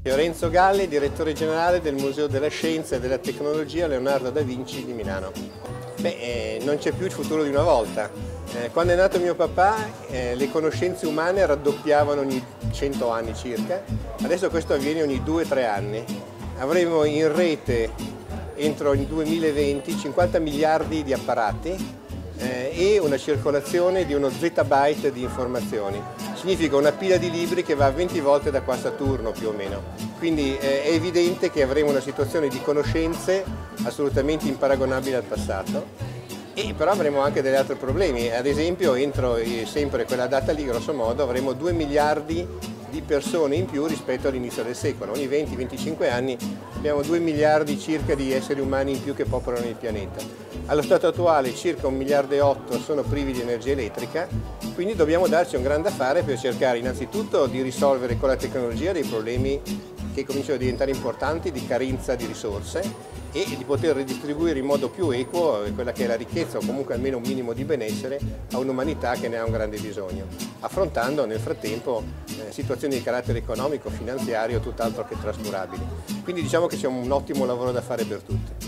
Lorenzo Galli, direttore generale del Museo della Scienza e della Tecnologia Leonardo da Vinci di Milano. Non c'è più il futuro di una volta. Quando è nato mio papà le conoscenze umane raddoppiavano ogni 100 anni circa, adesso questo avviene ogni 2-3 anni. Avremo in rete entro il 2020 50 miliardi di apparati e una circolazione di uno zettabyte di informazioni. Significa una pila di libri che va 20 volte da qua a Saturno più o meno. Quindi è evidente che avremo una situazione di conoscenze assolutamente imparagonabile al passato, e però avremo anche degli altri problemi. Ad esempio, entro sempre quella data lì, grosso modo, avremo 2 miliardi di persone in più rispetto all'inizio del secolo. Ogni 20-25 anni abbiamo 2 miliardi circa di esseri umani in più che popolano il pianeta. Allo stato attuale circa 1,8 miliardi sono privi di energia elettrica, quindi dobbiamo darci un grande affare per cercare innanzitutto di risolvere con la tecnologia dei problemi che cominciano a diventare importanti di carenza di risorse e di poter ridistribuire in modo più equo quella che è la ricchezza, o comunque almeno un minimo di benessere, a un'umanità che ne ha un grande bisogno, affrontando nel frattempo situazioni di carattere economico, finanziario, tutt'altro che trascurabili. Quindi diciamo che c'è un ottimo lavoro da fare per tutti.